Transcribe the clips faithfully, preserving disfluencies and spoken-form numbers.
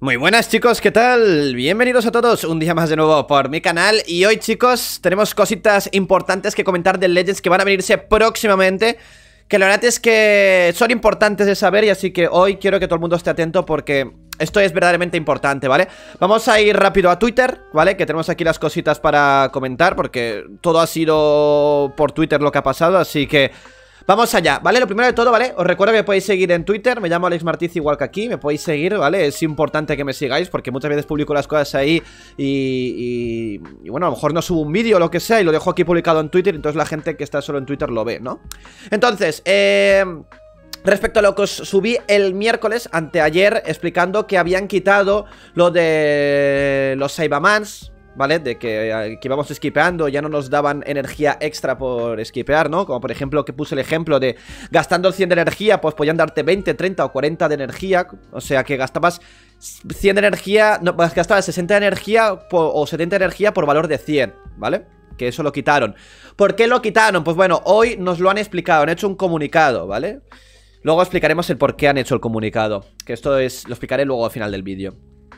Muy buenas chicos, ¿qué tal? Bienvenidos a todos un día más de nuevo por mi canal. Y hoy chicos, tenemos cositas importantes que comentar de Legends que van a venirse próximamente, que la verdad es que son importantes de saber. Y así que hoy quiero que todo el mundo esté atento porque esto es verdaderamente importante, ¿vale? Vamos a ir rápido a Twitter, ¿vale? Que tenemos aquí las cositas para comentar, porque todo ha sido por Twitter lo que ha pasado, así que vamos allá, ¿vale? Lo primero de todo, ¿vale? Os recuerdo que me podéis seguir en Twitter. Me llamo Alex Martiz, igual que aquí. Me podéis seguir, ¿vale? Es importante que me sigáis porque muchas veces publico las cosas ahí y, y, y bueno, a lo mejor no subo un vídeo o lo que sea y lo dejo aquí publicado en Twitter. Entonces la gente que está solo en Twitter lo ve, ¿no? Entonces, eh... respecto a lo que os subí el miércoles, anteayer, explicando que habían quitado lo de los Saibamans, ¿vale? De que, que íbamos skipeando, ya no nos daban energía extra por skipear, ¿no? Como por ejemplo que puse el ejemplo de gastando cien de energía, pues podían darte veinte, treinta o cuarenta de energía. O sea que gastabas cien de energía, no, gastabas sesenta de energía por, o setenta de energía por valor de cien, ¿vale? Que eso lo quitaron. ¿Por qué lo quitaron? Pues bueno, hoy nos lo han explicado, han hecho un comunicado, ¿vale? Luego explicaremos el por qué han hecho el comunicado, que esto es, lo explicaré luego al final del vídeo.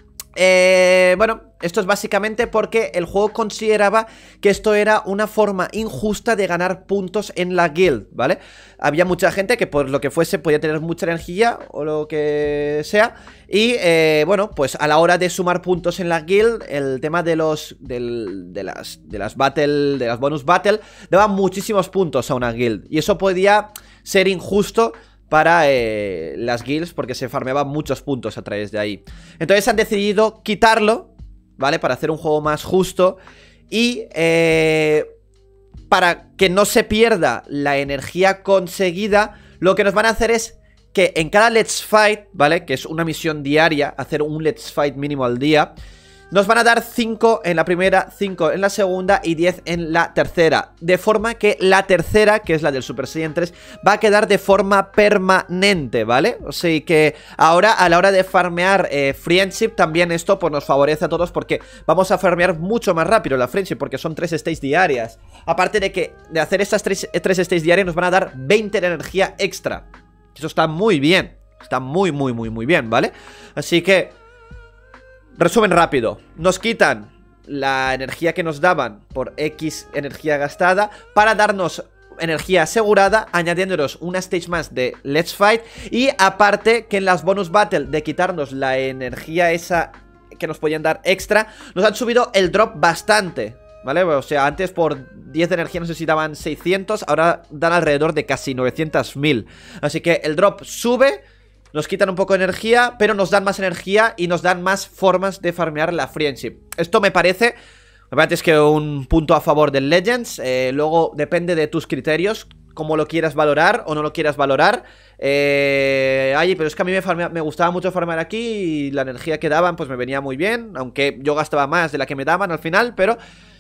Eh, bueno, esto es básicamente porque el juego consideraba que esto era una forma injusta de ganar puntos en la guild, ¿vale? Había mucha gente que por lo que fuese podía tener mucha energía o lo que sea. Y eh, bueno, pues a la hora de sumar puntos en la guild, el tema de los del, de las de las battle, de las bonus battle, daba muchísimos puntos a una guild. Y eso podía ser injusto para eh, las guilds, porque se farmeaban muchos puntos a través de ahí. Entonces han decidido quitarlo, ¿vale? Para hacer un juego más justo. Y eh, para que no se pierda la energía conseguida, lo que nos van a hacer es que en cada Let's Fight, ¿vale? Que es una misión diaria, hacer un Let's Fight mínimo al día, nos van a dar cinco en la primera, cinco en la segunda y diez en la tercera. De forma que la tercera, que es la del Super Saiyan tres, va a quedar de forma permanente, ¿vale? O sea que ahora a la hora de farmear eh, Friendship, también esto pues nos favorece a todos porque vamos a farmear mucho más rápido la Friendship, porque son tres stages diarias. Aparte de que de hacer estas tres, tres stages diarias nos van a dar veinte de energía extra. Eso está muy bien, está muy muy muy muy bien, ¿vale? Así que resumen rápido, nos quitan la energía que nos daban por X energía gastada para darnos energía asegurada, añadiéndonos una stage más de Let's Fight. Y aparte que en las bonus battle de quitarnos la energía esa que nos podían dar extra, nos han subido el drop bastante, ¿vale? O sea, antes por diez de energía no sé si daban seiscientos, ahora dan alrededor de casi novecientos mil. Así que el drop sube, nos quitan un poco de energía, pero nos dan más energía y nos dan más formas de farmear la Friendship. Esto me parece, me parece que un punto a favor del Legends. eh, Luego depende de tus criterios, cómo lo quieras valorar o no lo quieras valorar. eh, Ay, pero es que a mí me, farmea, me gustaba mucho farmear aquí y la energía que daban pues me venía muy bien, aunque yo gastaba más de la que me daban al final, pero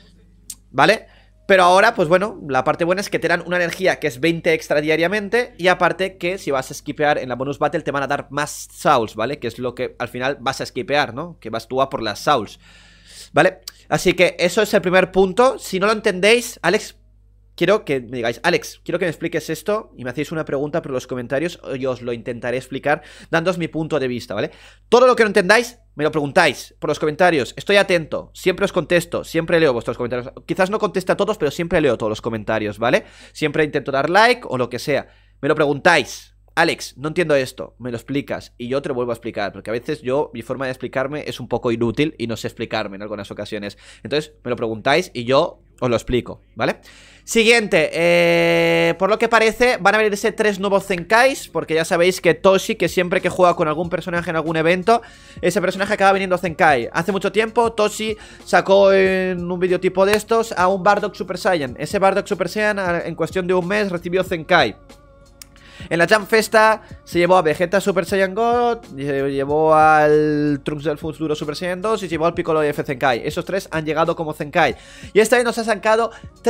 ¿vale? Pero ahora, pues bueno, la parte buena es que te dan una energía que es veinte extra diariamente. Y aparte que si vas a skipear en la bonus battle te van a dar más souls, ¿vale? Que es lo que al final vas a skipear, ¿no? Que vas tú a por las souls, ¿vale? Así que eso es el primer punto. Si no lo entendéis, Alex, quiero que me digáis, Alex, quiero que me expliques esto y me hacéis una pregunta por los comentarios. Yo os lo intentaré explicar dándoos mi punto de vista, ¿vale? Todo lo que no entendáis, me lo preguntáis por los comentarios. Estoy atento, siempre os contesto, siempre leo vuestros comentarios. Quizás no conteste a todos, pero siempre leo todos los comentarios, ¿vale? Siempre intento dar like o lo que sea. Me lo preguntáis. Alex, no entiendo esto, me lo explicas y yo te lo vuelvo a explicar, porque a veces yo, mi forma de explicarme es un poco inútil y no sé explicarme en algunas ocasiones. Entonces, me lo preguntáis y yo os lo explico, ¿vale? Siguiente, eh, por lo que parece van a venirse tres nuevos Zenkais, porque ya sabéis que Toshi, que siempre que juega con algún personaje en algún evento, ese personaje acaba viniendo Zenkai. Hace mucho tiempo Toshi sacó en un vídeo tipo de estos a un Bardock Super Saiyan. Ese Bardock Super Saiyan en cuestión de un mes recibió Zenkai. En la Jam Festa se llevó a Vegeta Super Saiyan God, se llevó al Trunks del Futuro Super Saiyan dos y se llevó al Piccolo F Zenkai. Esos tres han llegado como Zenkai. Y esta vez nos ha sacado tres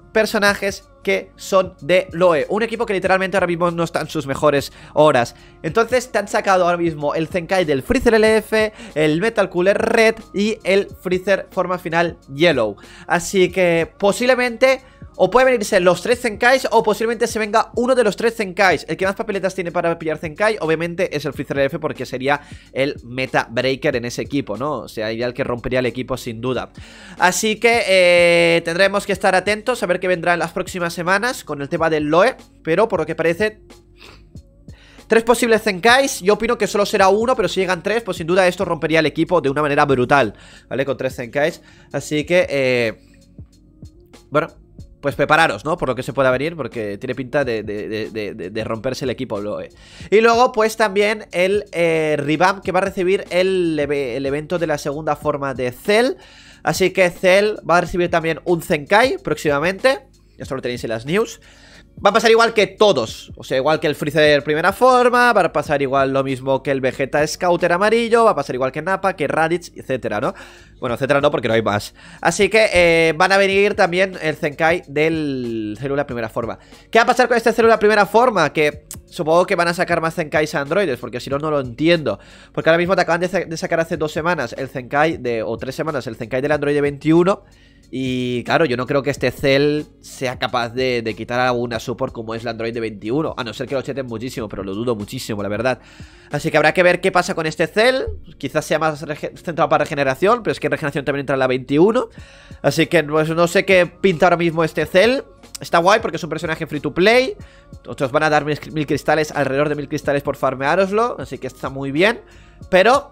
personajes que son de L O E. Un equipo que literalmente ahora mismo no está en sus mejores horas. Entonces te han sacado ahora mismo el Zenkai del Freezer L F, el Metal Cooler Red y el Freezer forma final Yellow. Así que posiblemente o puede venirse los tres Zenkais o posiblemente se venga uno de los tres Zenkais. El que más papeletas tiene para pillar Zenkai obviamente es el Freezer L F, porque sería el Meta Breaker en ese equipo, ¿no? O sea, sería el que rompería el equipo sin duda. Así que eh, tendremos que estar atentos a ver qué vendrá en las próximas semanas con el tema del L O E. Pero por lo que parece, tres posibles Zenkais. Yo opino que solo será uno, pero si llegan tres, pues sin duda esto rompería el equipo de una manera brutal, ¿vale? Con tres Zenkais. Así que, eh, bueno, pues prepararos, ¿no? Por lo que se pueda venir, porque tiene pinta de, de, de, de, de romperse el equipo L O E. Y luego, pues también el eh, revamp que va a recibir el, el evento de la segunda forma de Cell. Así que Cell va a recibir también un Zenkai próximamente. Esto lo tenéis en las news. Va a pasar igual que todos, o sea, igual que el Freezer primera forma, va a pasar igual lo mismo que el Vegeta Scouter amarillo, va a pasar igual que Nappa, que Raditz, etcétera, ¿no? Bueno, etcétera no, porque no hay más. Así que eh, van a venir también el Zenkai del Célula primera forma. ¿Qué va a pasar con este Célula primera forma? Que supongo que van a sacar más Zenkais a androides, porque si no, no lo entiendo. Porque ahora mismo te acaban de, de sacar hace dos semanas el Zenkai de, o tres semanas, el Zenkai del Android veintiuno. Y claro, yo no creo que este Cell sea capaz de, de quitar a una support como es la Android veintiuno, a no ser que lo cheten muchísimo, pero lo dudo muchísimo, la verdad. Así que habrá que ver qué pasa con este Cell. Quizás sea más centrado para regeneración, pero es que en regeneración también entra la veintiuno. Así que pues, no sé qué pinta ahora mismo este Cell. Está guay porque es un personaje free to play. Otros van a dar mil, mil cristales, alrededor de mil cristales por farmeároslo, así que está muy bien. Pero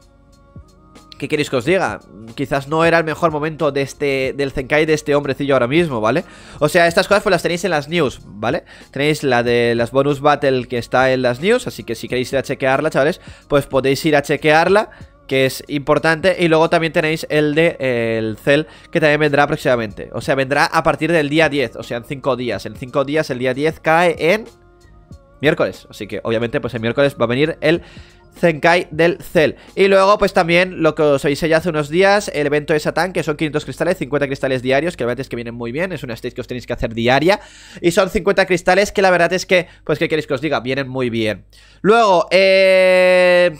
¿qué queréis que os diga? Quizás no era el mejor momento de este, del Zenkai de este hombrecillo ahora mismo, ¿vale? O sea, estas cosas pues las tenéis en las news, ¿vale? Tenéis la de las bonus battle que está en las news, así que si queréis ir a chequearla, chavales, pues podéis ir a chequearla, que es importante. Y luego también tenéis el de eh, el Cell, que también vendrá próximamente. O sea, vendrá a partir del día diez, o sea, en cinco días. En cinco días, el día diez cae en miércoles, así que obviamente pues el miércoles va a venir el Zenkai del Cell. Y luego pues también lo que os avisé ya hace unos días, el evento de Satán, que son quinientos cristales, cincuenta cristales diarios, que la verdad es que vienen muy bien. Es una stage que os tenéis que hacer diaria. Y son cincuenta cristales que la verdad es que, pues qué queréis que os diga, vienen muy bien. Luego, eh...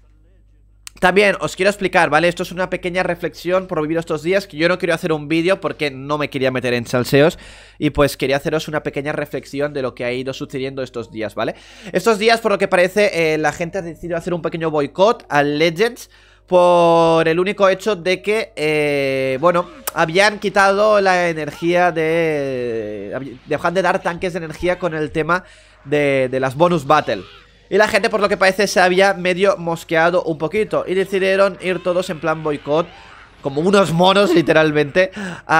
también os quiero explicar, ¿vale? Esto es una pequeña reflexión por vivir estos días, que yo no quiero hacer un vídeo porque no me quería meter en salseos. Y pues quería haceros una pequeña reflexión de lo que ha ido sucediendo estos días, ¿vale? Estos días, por lo que parece, eh, la gente ha decidido hacer un pequeño boicot al Legends, por el único hecho de que, eh, bueno, habían quitado la energía de... dejan de dar tanques de energía con el tema de, de las bonus battle. Y la gente, por lo que parece, se había medio mosqueado un poquito y decidieron ir todos en plan boicot, como unos monos literalmente,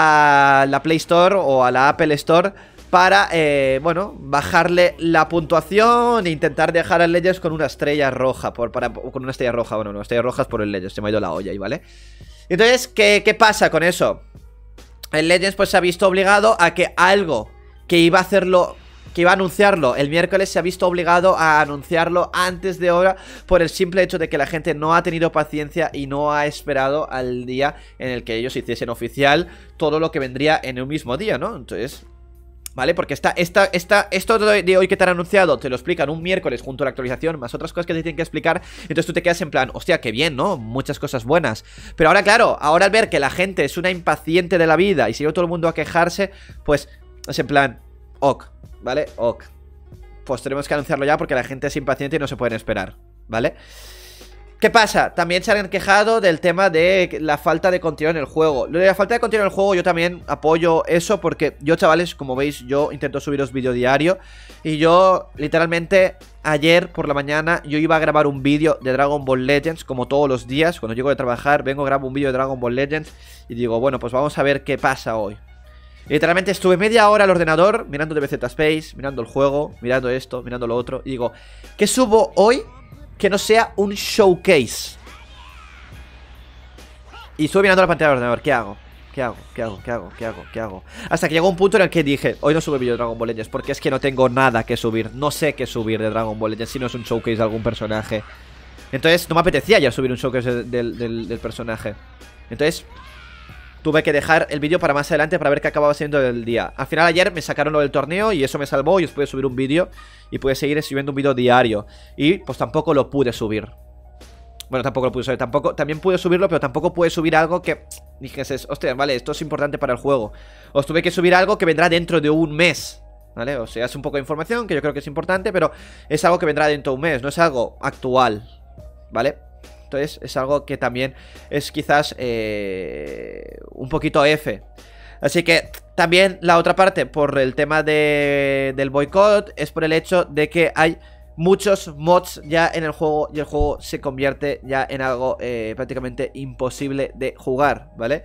a la Play Store o a la Apple Store para, eh, bueno, bajarle la puntuación e intentar dejar al Legends con una estrella roja, por, para, con una estrella roja, bueno, no, estrellas rojas por el Legends, se me ha ido la olla ahí, ¿vale? Entonces, ¿qué, qué pasa con eso? El Legends pues se ha visto obligado a que algo que iba a hacerlo... que iba a anunciarlo el miércoles, se ha visto obligado a anunciarlo antes de hora, por el simple hecho de que la gente no ha tenido paciencia y no ha esperado al día en el que ellos hiciesen oficial todo lo que vendría en un mismo día, ¿no? Entonces, ¿vale? Porque esta, esta, esta, esto de hoy que te han anunciado te lo explican un miércoles junto a la actualización, más otras cosas que te tienen que explicar. Entonces tú te quedas en plan, hostia, qué bien, ¿no? Muchas cosas buenas. Pero ahora, claro, ahora al ver que la gente es una impaciente de la vida y sigue todo el mundo a quejarse, pues es en plan, ok, ¿vale? Ok. Pues tenemos que anunciarlo ya porque la gente es impaciente y no se pueden esperar, ¿vale? ¿Qué pasa? También se han quejado del tema de la falta de contenido en el juego. Lo de la falta de contenido en el juego yo también apoyo eso, porque yo, chavales, como veis, yo intento subiros vídeo diario. Y yo, literalmente, ayer por la mañana yo iba a grabar un vídeo de Dragon Ball Legends, como todos los días. Cuando llego de trabajar, vengo, grabo un vídeo de Dragon Ball Legends y digo, bueno, pues vamos a ver qué pasa hoy. Y literalmente estuve media hora al ordenador mirando D B Z Space, mirando el juego, mirando esto, mirando lo otro. Y digo, ¿qué subo hoy que no sea un showcase? Y estuve mirando la pantalla del ordenador, ¿qué hago? ¿Qué hago? ¿Qué hago? ¿Qué hago? ¿Qué hago? ¿Qué hago? Hasta que llegó un punto en el que dije, hoy no sube vídeo de Dragon Ball Legends, porque es que no tengo nada que subir. No sé qué subir de Dragon Ball Legends si no es un showcase de algún personaje. Entonces no me apetecía ya subir un showcase del, del, del personaje. Entonces, tuve que dejar el vídeo para más adelante para ver qué acababa siendo el día. Al final ayer me sacaron lo del torneo y eso me salvó y os pude subir un vídeo y pude seguir subiendo un vídeo diario. Y pues tampoco lo pude subir. Bueno, tampoco lo pude subir, tampoco, también pude subirlo, pero tampoco pude subir algo que dijese, hostia, vale, esto es importante para el juego. Os tuve que subir algo que vendrá dentro de un mes, ¿vale? O sea, es un poco de información que yo creo que es importante, pero es algo que vendrá dentro de un mes, no es algo actual, ¿vale? Entonces es algo que también es quizás eh, un poquito F. Así que también la otra parte, por el tema de, del boicot, es por el hecho de que hay muchos mods ya en el juego y el juego se convierte ya en algo eh, prácticamente imposible de jugar, ¿vale?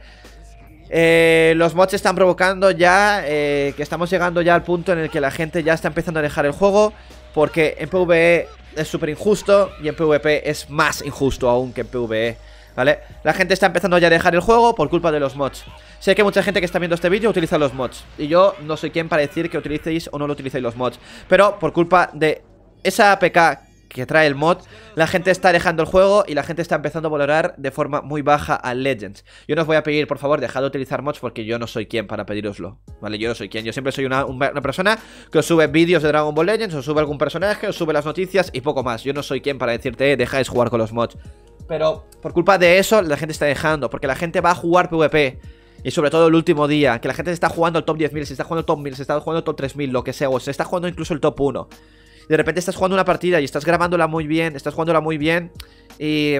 Eh, los mods están provocando ya eh, que estamos llegando ya al punto en el que la gente ya está empezando a dejar el juego, porque en PvE es súper injusto y en PvP es más injusto aún que en PvE, ¿vale? La gente está empezando ya a dejar el juego por culpa de los mods. Sé que mucha gente que está viendo este vídeo utiliza los mods y yo no soy quien para decir que utilicéis o no lo utilicéis los mods, pero por culpa de esa A P K que trae el mod, la gente está dejando el juego y la gente está empezando a valorar de forma muy baja al Legends. Yo no os voy a pedir, por favor, dejad de utilizar mods porque yo no soy quien para pediroslo, ¿vale? Yo no soy quien, yo siempre soy una, una persona que os sube vídeos de Dragon Ball Legends, os sube algún personaje, os sube las noticias y poco más. Yo no soy quien para decirte, eh, dejáis jugar con los mods. Pero por culpa de eso la gente está dejando, porque la gente va a jugar PvP. Y sobre todo el último día, que la gente se está jugando el top diez mil, se está jugando el top mil, se está jugando el top tres mil, lo que sea, o se está jugando incluso el top uno. Y de repente estás jugando una partida y estás grabándola muy bien, estás jugándola muy bien y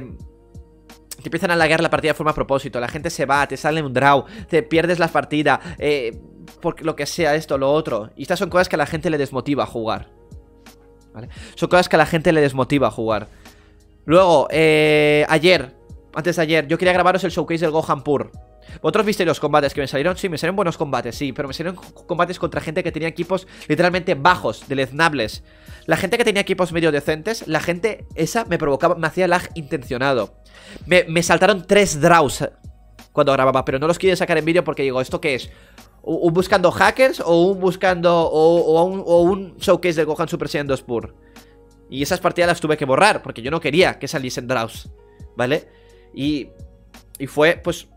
te empiezan a laguear la partida de forma a propósito. La gente se va, te sale un draw, te pierdes la partida, eh, por lo que sea esto, lo otro. Y estas son cosas que a la gente le desmotiva a jugar, ¿vale? Son cosas que a la gente le desmotiva a jugar. Luego, eh, ayer, antes de ayer, yo quería grabaros el showcase del Gohan Pur. ¿Vosotros visteis los combates que me salieron? Sí, me salieron buenos combates, sí, pero me salieron combates contra gente que tenía equipos literalmente bajos, deleznables. La gente que tenía equipos medio decentes, la gente esa me provocaba, me hacía lag intencionado. Me, me saltaron tres draws cuando grababa, pero no los quería sacar en vídeo porque digo, ¿esto qué es? ¿Un buscando hackers o un buscando o, o, un, o un showcase del Gohan Super Saiyan dos Pur? Y esas partidas las tuve que borrar porque yo no quería que saliesen draws, ¿vale? Y, y fue, pues...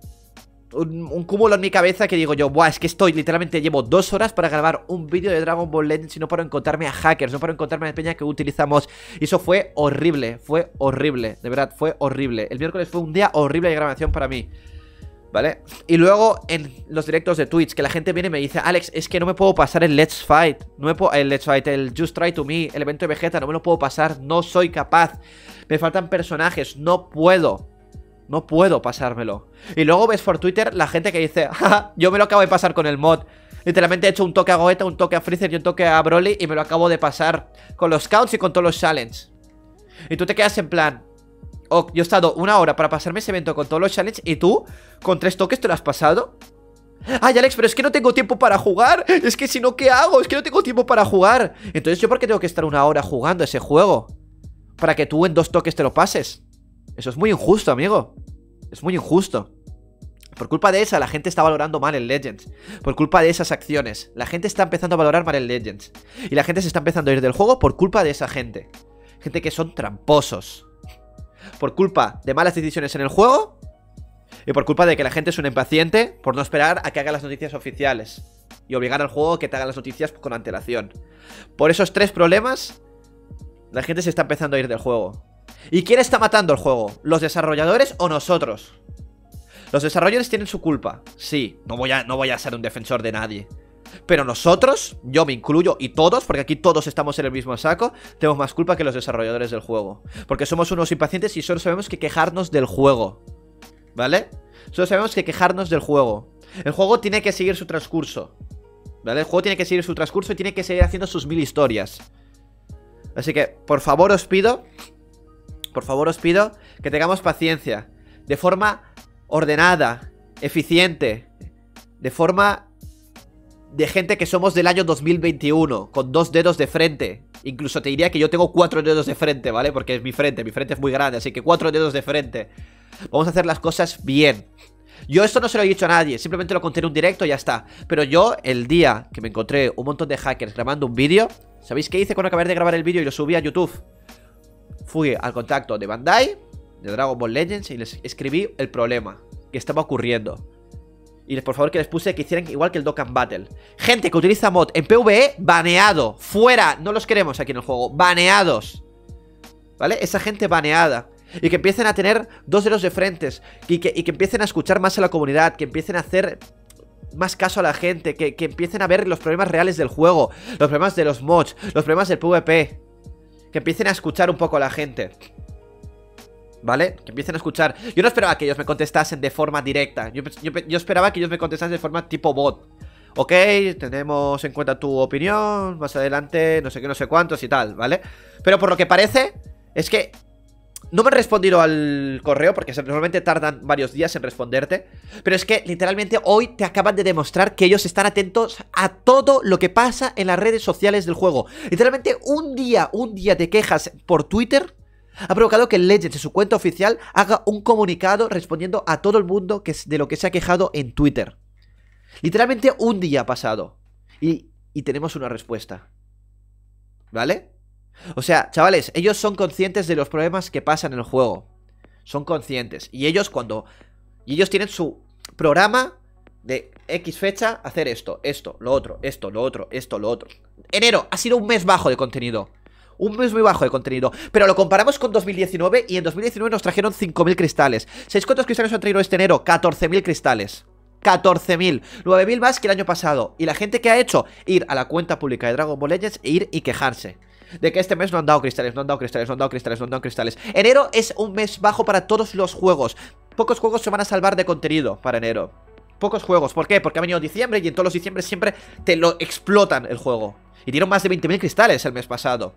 Un, un cúmulo en mi cabeza que digo yo, buah, es que estoy, literalmente llevo dos horas para grabar un vídeo de Dragon Ball Legends y no para encontrarme a hackers, no para encontrarme a peña que utilizamos. Y eso fue horrible, fue horrible, de verdad, fue horrible. El miércoles fue un día horrible de grabación para mí, ¿vale? Y luego en los directos de Twitch, que la gente viene y me dice, Alex, es que no me puedo pasar el Let's Fight, no me puedo, el Let's Fight, el Just Try to Me, el evento de Vegeta, no me lo puedo pasar, no soy capaz, me faltan personajes, no puedo. No puedo pasármelo. Y luego ves por Twitter la gente que dice, jaja, yo me lo acabo de pasar con el mod. Literalmente he hecho un toque a Goeta, un toque a Freezer y un toque a Broly y me lo acabo de pasar con los counts y con todos los challenges. Y tú te quedas en plan, oh, yo he estado una hora para pasarme ese evento con todos los challenges y tú, con tres toques te lo has pasado. Ay, Alex, pero es que no tengo tiempo para jugar. Es que si no, ¿qué hago? Es que no tengo tiempo para jugar. Entonces, ¿yo por qué tengo que estar una hora jugando ese juego? Para que tú en dos toques te lo pases. Eso es muy injusto, amigo. Es muy injusto. Por culpa de esa, la gente está valorando mal el Legends. Por culpa de esas acciones, la gente está empezando a valorar mal el Legends. Y la gente se está empezando a ir del juego por culpa de esa gente. Gente que son tramposos. Por culpa de malas decisiones en el juego. Y por culpa de que la gente es un impaciente por no esperar a que haga las noticias oficiales. Y obligar al juego a que te haga las noticias con antelación. Por esos tres problemas, la gente se está empezando a ir del juego. ¿Y quién está matando el juego? ¿Los desarrolladores o nosotros? Los desarrolladores tienen su culpa. Sí, no voy a, no voy a ser un defensor de nadie. Pero nosotros, yo me incluyo y todos, porque aquí todos estamos en el mismo saco, tenemos más culpa que los desarrolladores del juego. Porque somos unos impacientes y solo sabemos que quejarnos del juego, ¿vale? Solo sabemos que quejarnos del juego. El juego tiene que seguir su transcurso, ¿vale? El juego tiene que seguir su transcurso y tiene que seguir haciendo sus mil historias. Así que, por favor os pido... Por favor os pido que tengamos paciencia. De forma ordenada, eficiente. De forma de gente que somos del año dos mil veintiuno. Con dos dedos de frente. Incluso te diría que yo tengo cuatro dedos de frente, ¿vale? Porque es mi frente, mi frente es muy grande. Así que cuatro dedos de frente. Vamos a hacer las cosas bien. Yo esto no se lo he dicho a nadie, simplemente lo conté en un directo y ya está. Pero yo, el día que me encontré un montón de hackers grabando un vídeo, ¿sabéis qué hice cuando acabé de grabar el vídeo y lo subí a YouTube? Fui al contacto de Bandai, de Dragon Ball Legends, y les escribí el problema que estaba ocurriendo. Y por favor que les puse que hicieran igual que el Dokkan Battle. Gente que utiliza mod en PvE, baneado. Fuera, no los queremos aquí en el juego. Baneados. ¿Vale? Esa gente baneada. Y que empiecen a tener dos dedos de frentes. Y que, y que empiecen a escuchar más a la comunidad. Que empiecen a hacer más caso a la gente. Que, que empiecen a ver los problemas reales del juego. Los problemas de los mods. Los problemas del PvP. Que empiecen a escuchar un poco a la gente. ¿Vale? Que empiecen a escuchar. Yo no esperaba que ellos me contestasen de forma directa. Yo, yo, yo esperaba que ellos me contestasen de forma tipo bot. Ok, tenemos en cuenta tu opinión. Más adelante, no sé qué, no sé cuántos y tal, ¿vale? Pero por lo que parece, es que no me han respondido al correo, porque normalmente tardan varios días en responderte. Pero es que literalmente hoy te acaban de demostrar que ellos están atentos a todo lo que pasa en las redes sociales del juego. Literalmente un día, un día de quejas por Twitter ha provocado que el Legends en su cuenta oficial haga un comunicado respondiendo a todo el mundo que es de lo que se ha quejado en Twitter. Literalmente un día ha pasado. Y, y tenemos una respuesta. ¿Vale? O sea, chavales, ellos son conscientes de los problemas que pasan en el juego. Son conscientes. Y ellos cuando... Y ellos tienen su programa de X fecha, hacer esto, esto, lo otro, esto, lo otro, esto, lo otro. Enero ha sido un mes bajo de contenido. Un mes muy bajo de contenido. Pero lo comparamos con dos mil diecinueve. Y en dos mil diecinueve nos trajeron cinco mil cristales. ¿Sabéis cuántos cristales han traído este enero? catorce mil cristales. catorce mil. nueve mil más que el año pasado. Y la gente que ha hecho ir a la cuenta pública de Dragon Ball Legends e ir y quejarse de que este mes no han dado cristales, no han dado cristales, no han dado cristales, no han dado cristales. Enero es un mes bajo para todos los juegos. Pocos juegos se van a salvar de contenido para enero. Pocos juegos. ¿Por qué? Porque ha venido diciembre y en todos los diciembre siempre te lo explotan el juego. Y dieron más de veinte mil cristales el mes pasado.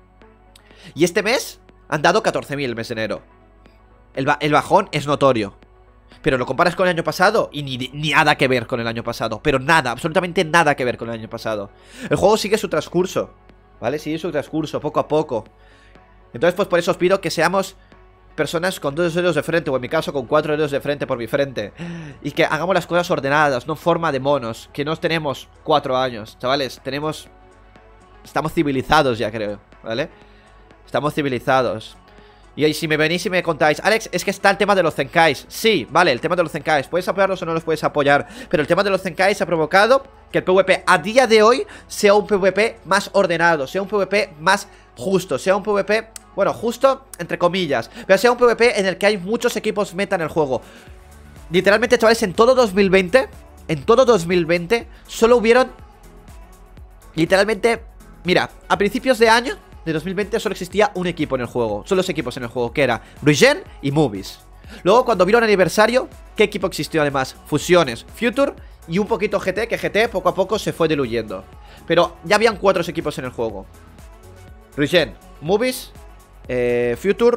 Y este mes han dado catorce mil el mes de enero. El, ba el bajón es notorio. Pero lo comparas con el año pasado y ni, ni nada que ver con el año pasado. Pero nada, absolutamente nada que ver con el año pasado. El juego sigue su transcurso, ¿vale? Sigue su transcurso, poco a poco. Entonces pues por eso os pido que seamos personas con dos dedos de frente. O en mi caso con cuatro dedos de frente por mi frente. Y que hagamos las cosas ordenadas, no en forma de monos. Que no tenemos cuatro años, chavales. Tenemos... Estamos civilizados ya, creo, ¿vale? Estamos civilizados. Y si me venís y me contáis, Alex, es que está el tema de los Zenkais. Sí, vale, el tema de los Zenkais. Puedes apoyarlos o no los puedes apoyar. Pero el tema de los Zenkais ha provocado que el PvP a día de hoy sea un PvP más ordenado, sea un PvP más justo, sea un PvP, bueno, justo entre comillas, pero sea un PvP en el que hay muchos equipos meta en el juego. Literalmente, chavales, en todo dos mil veinte, en todo dos mil veinte, solo hubieron, literalmente, mira, a principios de año de dos mil veinte solo existía un equipo en el juego. Solo dos equipos en el juego, que era Ruijin y Movies. Luego cuando vieron aniversario, ¿qué equipo existió además? Fusiones, Future y un poquito G T, que G T poco a poco se fue diluyendo. Pero ya habían cuatro equipos en el juego: Ruijin, Movies, eh, Future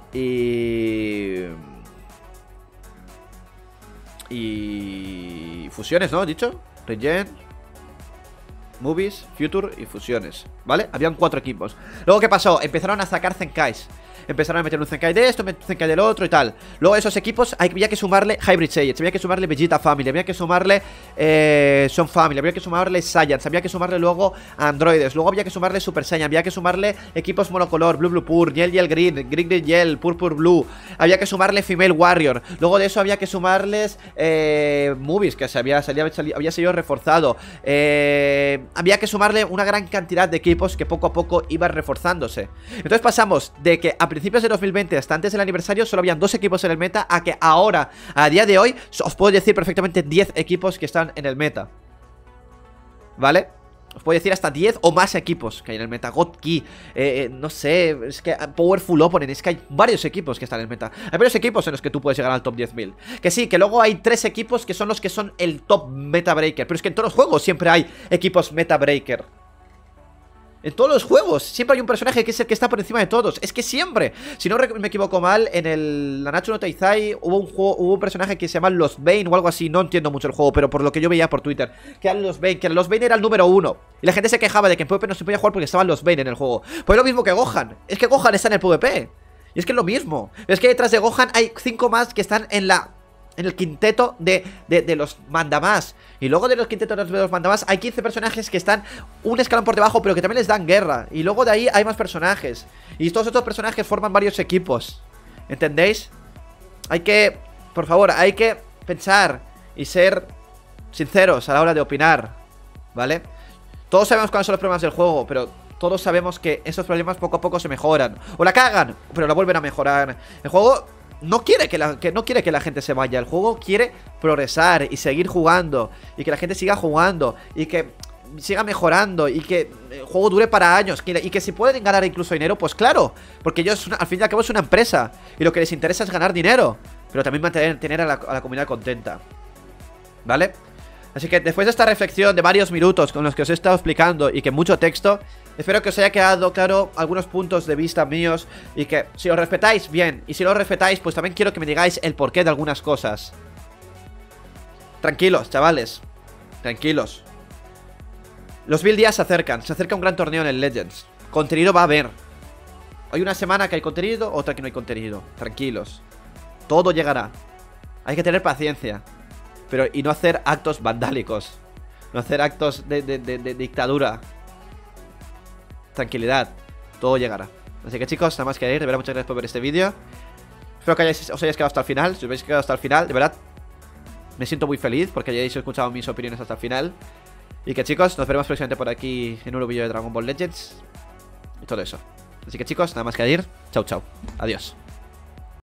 y... Y... Fusiones, ¿no? ¿He dicho? Ruijin, Movies, Future y Fusiones, ¿vale? Habían cuatro equipos. Luego, ¿qué pasó? Empezaron a sacar Zenkais. Empezaron a meter un Zenkai de esto, un Zenkai del otro y tal. Luego a esos equipos había que sumarle Hybrid Saiyans, había que sumarle Vegeta Family, había que sumarle eh, Son Family, había que sumarle Saiyans, había que sumarle luego Androides. Luego había que sumarle Super Saiyan, había que sumarle equipos monocolor, Blue Blue Pur, Yell Yell Green, Green Green Yell, Purple Blue. Había que sumarle Female Warrior. Luego de eso había que sumarles eh, Movies, que se había, salía, salía, había sido reforzado. eh, Había que sumarle una gran cantidad de equipos que poco a poco iban reforzándose. Entonces pasamos de que a principios de dos mil veinte, hasta antes del aniversario, solo habían dos equipos en el meta, a que ahora, a día de hoy, os puedo decir perfectamente diez equipos que están en el meta, ¿vale? Os puedo decir hasta diez o más equipos que hay en el meta. God Key, eh, eh, no sé, es que Powerful Opponent, es que hay varios equipos que están en el meta. Hay varios equipos en los que tú puedes llegar al top diez mil. Que sí, que luego hay tres equipos que son los que son el top meta breaker. Pero es que en todos los juegos siempre hay equipos meta breaker. En todos los juegos siempre hay un personaje que es el que está por encima de todos. Es que siempre, si no me equivoco mal, en el Nanatsu no Taizai hubo un juego, hubo un personaje que se llama Los Bane o algo así. No entiendo mucho el juego, pero por lo que yo veía por Twitter, que eran Los Bane, que Los Bane era el número uno. Y la gente se quejaba de que en PvP no se podía jugar porque estaban Los Bane en el juego. Pues es lo mismo que Gohan. Es que Gohan está en el PvP. Y es que es lo mismo. Es que detrás de Gohan hay cinco más que están en la... en el quinteto de, de, de los mandamás. Y luego de los quintetos de los mandamás hay quince personajes que están un escalón por debajo, pero que también les dan guerra. Y luego de ahí hay más personajes. Y todos estos personajes forman varios equipos. ¿Entendéis? Hay que, por favor, hay que pensar y ser sinceros a la hora de opinar, ¿vale? Todos sabemos cuáles son los problemas del juego, pero todos sabemos que esos problemas poco a poco se mejoran. O la cagan, pero la vuelven a mejorar. El juego no quiere que la, que no quiere que la gente se vaya. El juego quiere progresar y seguir jugando. Y que la gente siga jugando. Y que siga mejorando. Y que el juego dure para años. Y que si pueden ganar incluso dinero, pues claro. Porque ellos, al fin y al cabo, es una empresa. Y lo que les interesa es ganar dinero. Pero también mantener tener a, la, a la comunidad contenta. ¿Vale? Así que después de esta reflexión de varios minutos con los que os he estado explicando y que mucho texto, espero que os haya quedado claro algunos puntos de vista míos y que si os respetáis, bien, y si no os respetáis, pues también quiero que me digáis el porqué de algunas cosas. Tranquilos, chavales, tranquilos. Los mil días se acercan, se acerca un gran torneo en el Legends. Contenido va a haber. Hay una semana que hay contenido, otra que no hay contenido. Tranquilos. Todo llegará. Hay que tener paciencia. Pero, y no hacer actos vandálicos. No hacer actos de, de, de, de dictadura. Tranquilidad. Todo llegará. Así que chicos, nada más que ir. De verdad, muchas gracias por ver este vídeo. Espero que hayáis, os hayáis quedado hasta el final. Si os habéis quedado hasta el final, de verdad me siento muy feliz porque hayáis escuchado mis opiniones hasta el final. Y que chicos, nos veremos próximamente por aquí en un nuevo vídeo de Dragon Ball Legends y todo eso. Así que chicos, nada más que ir. Chau, chau. Adiós.